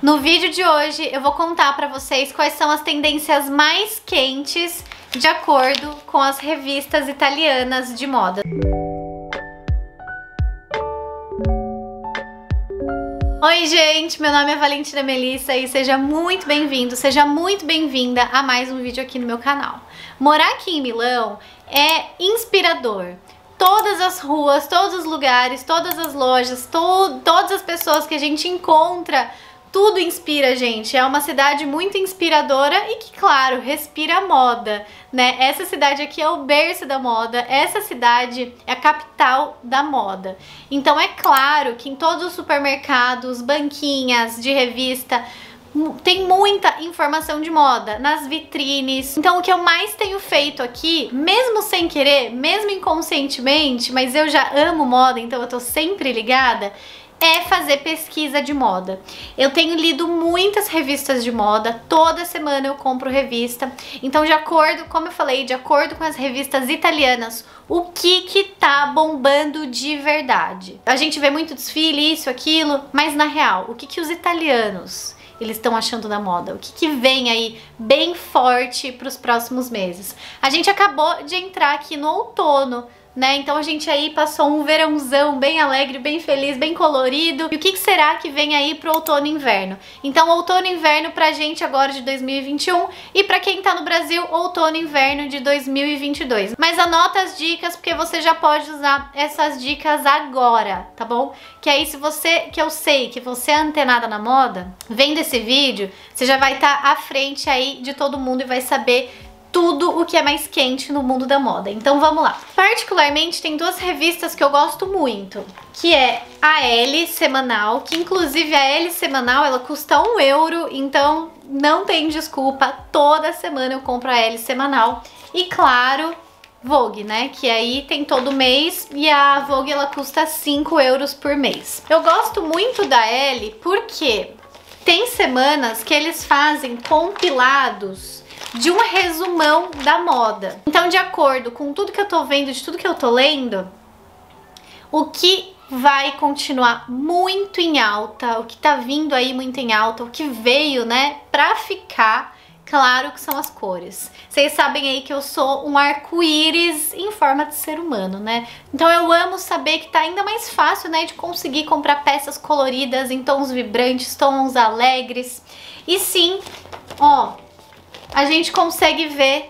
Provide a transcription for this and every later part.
No vídeo de hoje eu vou contar pra vocês quais são as tendências mais quentes de acordo com as revistas italianas de moda. Oi gente, meu nome é Valentina Melissa e seja muito bem-vindo, seja muito bem-vinda a mais um vídeo aqui no meu canal. Morar aqui em Milão é inspirador. Todas as ruas, todos os lugares, todas as lojas, todas as pessoas que a gente encontra, tudo inspira a gente. É uma cidade muito inspiradora e que, claro, respira moda, né? Essa cidade aqui é o berço da moda, essa cidade é a capital da moda. Então é claro que em todos os supermercados, banquinhas de revista, tem muita informação de moda nas vitrines. Então o que eu mais tenho feito aqui, mesmo sem querer, mesmo inconscientemente, mas eu já amo moda, então eu tô sempre ligada, é fazer pesquisa de moda. Eu tenho lido muitas revistas de moda, toda semana eu compro revista. Então, de acordo, como eu falei, de acordo com as revistas italianas, o que tá bombando de verdade. A gente vê muito desfile, isso, aquilo, mas na real, o que os italianos eles estão achando da moda? O que vem aí bem forte para os próximos meses? A gente acabou de entrar aqui no outono, né? Então a gente aí passou um verãozão bem alegre, bem feliz, bem colorido. E o que será que vem aí pro outono e inverno? Então outono e inverno pra gente agora de 2021 e pra quem tá no Brasil, outono e inverno de 2022. Mas anota as dicas porque você já pode usar essas dicas agora, tá bom? Que aí se você, que eu sei que você é antenada na moda, vendo esse vídeo, você já vai estar à frente aí de todo mundo e vai saber tudo o que é mais quente no mundo da moda. Então vamos lá. Particularmente tem duas revistas que eu gosto muito, que é a Elle Semanal, que inclusive a Elle Semanal ela custa €1, então não tem desculpa, toda semana eu compro a Elle Semanal. E claro, Vogue, né, que aí tem todo mês e a Vogue ela custa €5 por mês. Eu gosto muito da Elle porque tem semanas que eles fazem compilados de um resumão da moda. Então, de acordo com tudo que eu tô vendo, de tudo que eu tô lendo, o que vai continuar muito em alta, o que tá vindo aí muito em alta, o que veio, né, pra ficar, claro que são as cores. Vocês sabem aí que eu sou um arco-íris em forma de ser humano, né? Então eu amo saber que tá ainda mais fácil, né, de conseguir comprar peças coloridas em tons vibrantes, tons alegres. E sim, ó, a gente consegue ver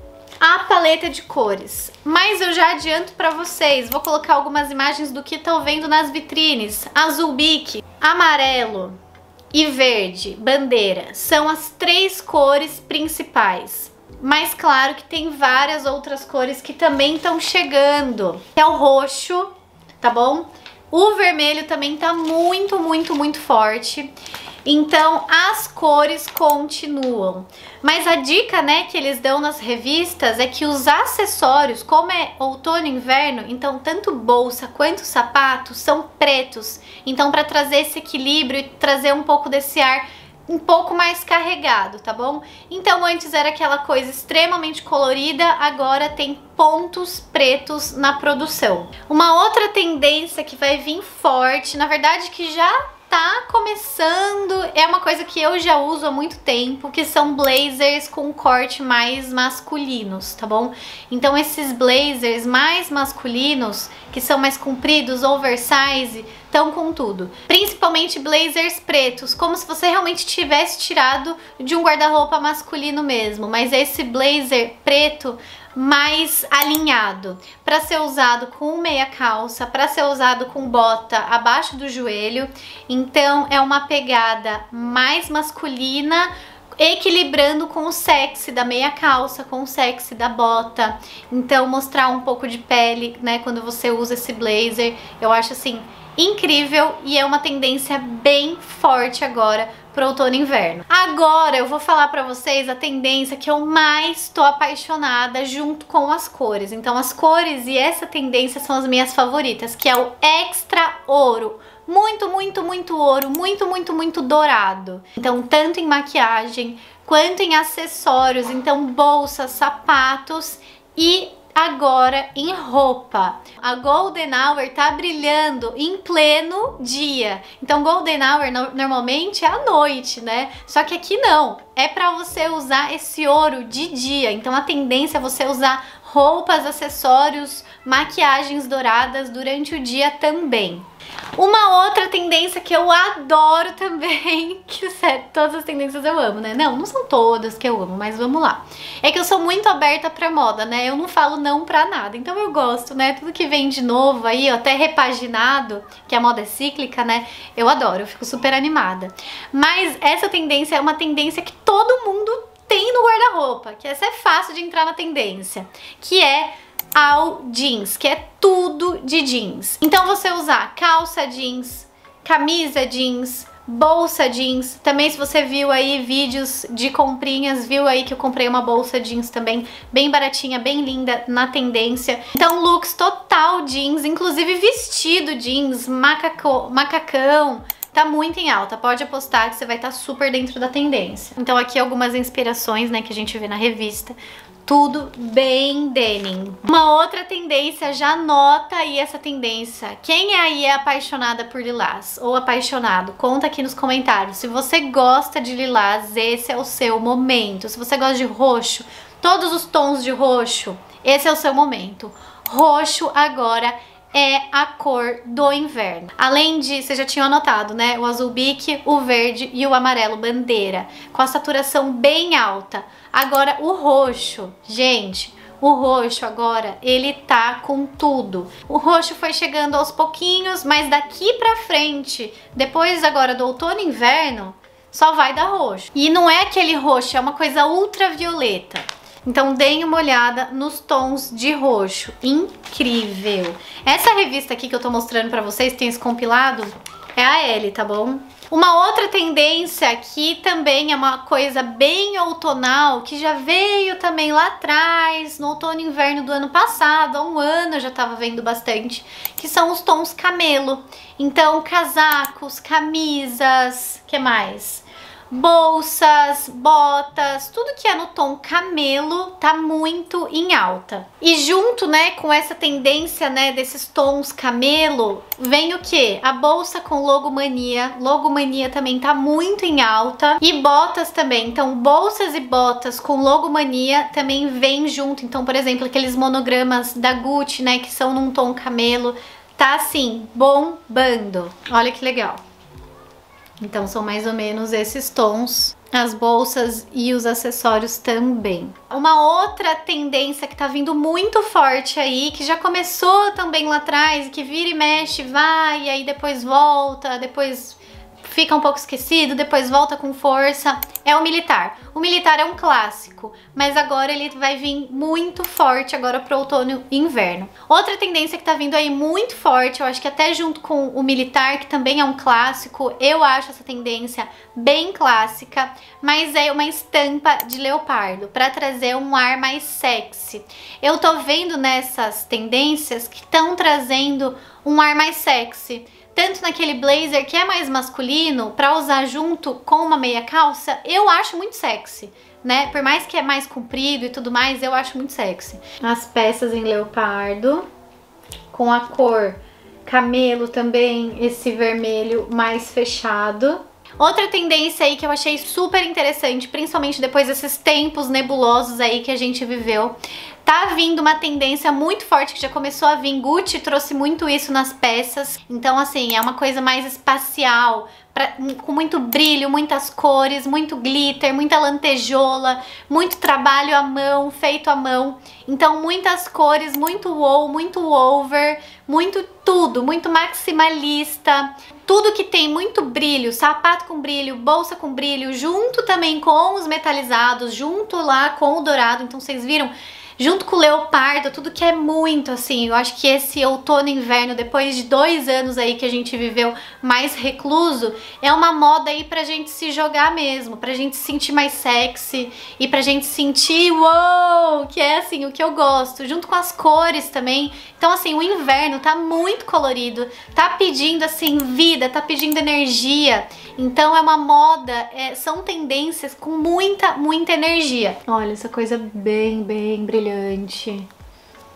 a paleta de cores. Mas eu já adianto pra vocês, vou colocar algumas imagens do que tô vendo nas vitrines. Azul bique, amarelo e verde, bandeira, são as três cores principais. Mas claro que tem várias outras cores que também estão chegando. É o roxo, tá bom? O vermelho também tá muito forte. Então as cores continuam. Mas a dica, né, que eles dão nas revistas é que os acessórios, como é outono e inverno, então tanto bolsa quanto sapato são pretos. Então para trazer esse equilíbrio e trazer um pouco desse ar um pouco mais carregado, tá bom? Então antes era aquela coisa extremamente colorida, agora tem pontos pretos na produção. Uma outra tendência que vai vir forte, na verdade que já tá começando, é uma coisa que eu já uso há muito tempo, que são blazers com corte mais masculinos, tá bom? Então esses blazers mais masculinos, que são mais compridos, oversize, estão com tudo. Principalmente blazers pretos, como se você realmente tivesse tirado de um guarda-roupa masculino mesmo, mas esse blazer preto mais alinhado, para ser usado com meia calça, para ser usado com bota abaixo do joelho. Então é uma pegada mais masculina, equilibrando com o sexy da meia calça, com o sexy da bota. Então mostrar um pouco de pele, né, quando você usa esse blazer, eu acho assim incrível e é uma tendência bem forte agora pro outono e inverno. Agora eu vou falar pra vocês a tendência que eu mais tô apaixonada junto com as cores. Então as cores e essa tendência são as minhas favoritas, que é o extra ouro. Muito ouro, muito dourado. Então tanto em maquiagem quanto em acessórios, então bolsas, sapatos e agora em roupa. A Golden Hour tá brilhando em pleno dia. Então Golden Hour normalmente é à noite, né? Só que aqui não. É pra você usar esse ouro de dia. Então a tendência é você usar roupas, acessórios, maquiagens douradas durante o dia também. Uma outra tendência que eu adoro também, que sério, todas as tendências eu amo, né? Não são todas que eu amo, mas vamos lá. É que eu sou muito aberta pra moda, né? Eu não falo não pra nada, então eu gosto, né? Tudo que vem de novo aí, até repaginado, que a moda é cíclica, né? Eu adoro, eu fico super animada. Mas essa tendência é uma tendência que todo mundo tem no guarda-roupa, que essa é fácil de entrar na tendência, que é ao jeans, que é tudo de jeans. Então você usar calça jeans, camisa jeans, bolsa jeans. Também se você viu aí vídeos de comprinhas, viu aí que eu comprei uma bolsa jeans também, bem baratinha, bem linda, na tendência. Então looks total jeans, inclusive vestido jeans, macacão. Tá muito em alta, pode apostar que você vai estar super dentro da tendência. Então aqui algumas inspirações, né, que a gente vê na revista. Tudo bem denim. Uma outra tendência, já nota aí essa tendência. Quem aí é apaixonada por lilás ou apaixonado, conta aqui nos comentários. Se você gosta de lilás, esse é o seu momento. Se você gosta de roxo, todos os tons de roxo, esse é o seu momento. Roxo agora é a cor do inverno. Além de, vocês já tinham anotado, né? O azul bique, o verde e o amarelo bandeira, com a saturação bem alta. Agora o roxo, gente, o roxo agora, ele tá com tudo. O roxo foi chegando aos pouquinhos, mas daqui pra frente, depois agora do outono e inverno, só vai dar roxo. E não é aquele roxo, é uma coisa ultravioleta. Então deem uma olhada nos tons de roxo. Incrível! Essa revista aqui que eu tô mostrando pra vocês, tem esse compilado, é a Elle, tá bom? Uma outra tendência que também é uma coisa bem outonal, que já veio também lá atrás, no outono e inverno do ano passado, há um ano eu já tava vendo bastante, que são os tons camelo. Então casacos, camisas, que mais? Bolsas, botas, tudo que é no tom camelo tá muito em alta. E junto, né, com essa tendência, né, desses tons camelo, vem o que? A bolsa com logomania. Logomania também tá muito em alta. E botas também. Então, bolsas e botas com logomania também vem junto. Então, por exemplo, aqueles monogramas da Gucci, né, que são num tom camelo, tá assim, bombando. Olha que legal. Então são mais ou menos esses tons, as bolsas e os acessórios também. Uma outra tendência que tá vindo muito forte aí, que já começou também lá atrás, que vira e mexe, vai, e aí depois volta, depois fica um pouco esquecido, depois volta com força, é o militar. O militar é um clássico, mas agora ele vai vir muito forte agora pro outono e inverno. Outra tendência que tá vindo aí muito forte, eu acho que até junto com o militar, que também é um clássico, eu acho essa tendência bem clássica, mas é uma estampa de leopardo, pra trazer um ar mais sexy. Eu tô vendo nessas tendências que estão trazendo um ar mais sexy. Tanto naquele blazer que é mais masculino, pra usar junto com uma meia calça, eu acho muito sexy, né? Por mais que é mais comprido e tudo mais, eu acho muito sexy. As peças em leopardo, com a cor camelo também, esse vermelho mais fechado. Outra tendência aí que eu achei super interessante, principalmente depois desses tempos nebulosos aí que a gente viveu, tá vindo uma tendência muito forte que já começou a vir. Gucci trouxe muito isso nas peças. Então, assim, é uma coisa mais espacial, com muito brilho, muitas cores, muito glitter, muita lantejola, muito trabalho à mão, feito à mão. Então, muitas cores, muito wow, muito over, muito tudo, muito maximalista. Tudo que tem muito brilho, sapato com brilho, bolsa com brilho, junto também com os metalizados, junto lá com o dourado. Então, vocês viram? Junto com o leopardo, tudo que é muito assim, eu acho que esse outono e inverno, depois de 2 anos aí que a gente viveu mais recluso, é uma moda aí pra gente se jogar mesmo, pra gente se sentir mais sexy e pra gente sentir, uou, que é assim, o que eu gosto, junto com as cores também. Então assim, o inverno tá muito colorido, tá pedindo assim vida, tá pedindo energia. Então é uma moda, são tendências com muita energia. Olha essa coisa bem brilhante.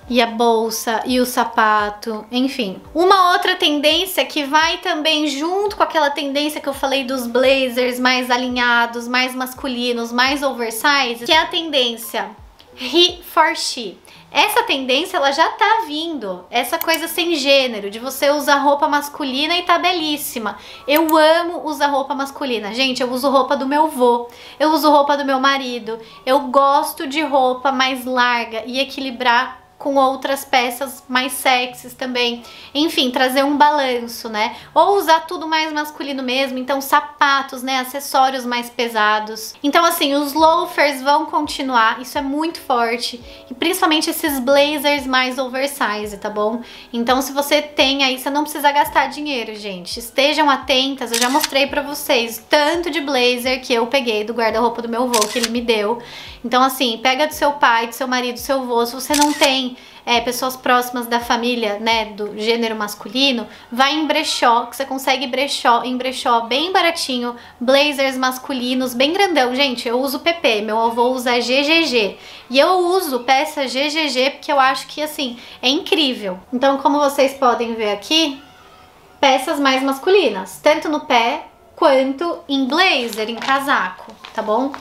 e a bolsa e o sapato, enfim. Uma outra tendência que vai também junto com aquela tendência que eu falei dos blazers mais alinhados, mais masculinos, mais oversize, que é a tendência he for she. Essa tendência, ela já tá vindo, essa coisa sem gênero, de você usar roupa masculina e tá belíssima. Eu amo usar roupa masculina. Gente, eu uso roupa do meu vô, eu uso roupa do meu marido, eu gosto de roupa mais larga e equilibrar com outras peças mais sexys também. Enfim, trazer um balanço, né? Ou usar tudo mais masculino mesmo, então sapatos, né? Acessórios mais pesados. Então, assim, os loafers vão continuar, isso é muito forte. E principalmente esses blazers mais oversize, tá bom? Então, se você tem aí, você não precisa gastar dinheiro, gente. Estejam atentas, eu já mostrei pra vocês tanto de blazer que eu peguei do guarda-roupa do meu avô, que ele me deu. Então, assim, pega do seu pai, do seu marido, do seu avô. Se você não tem pessoas próximas da família, né, do gênero masculino, vai em brechó, que você consegue em brechó bem baratinho, blazers masculinos, bem grandão. Gente, eu uso PP, meu avô usa GGG. E eu uso peça GGG porque eu acho que, assim, é incrível. Então, como vocês podem ver aqui, peças mais masculinas, tanto no pé quanto em blazer, em casaco, tá bom?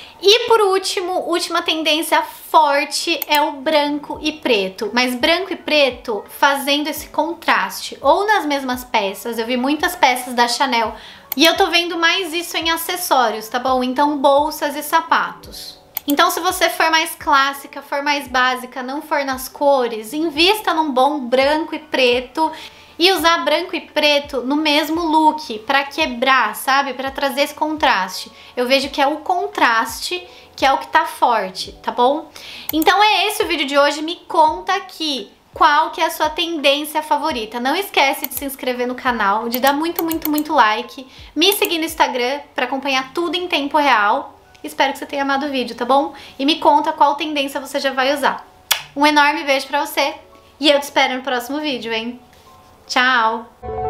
E por último, última tendência forte é o branco e preto, mas branco e preto fazendo esse contraste, ou nas mesmas peças. Eu vi muitas peças da Chanel e eu tô vendo mais isso em acessórios, tá bom? Então bolsas e sapatos. Então se você for mais clássica, for mais básica, não for nas cores, invista num bom branco e preto. E usar branco e preto no mesmo look, pra quebrar, sabe? Pra trazer esse contraste. Eu vejo que é o contraste que é o que tá forte, tá bom? Então é esse o vídeo de hoje. Me conta aqui qual que é a sua tendência favorita. Não esquece de se inscrever no canal, de dar muito like. Me seguir no Instagram pra acompanhar tudo em tempo real. Espero que você tenha amado o vídeo, tá bom? E me conta qual tendência você já vai usar. Um enorme beijo pra você e eu te espero no próximo vídeo, hein? Tchau!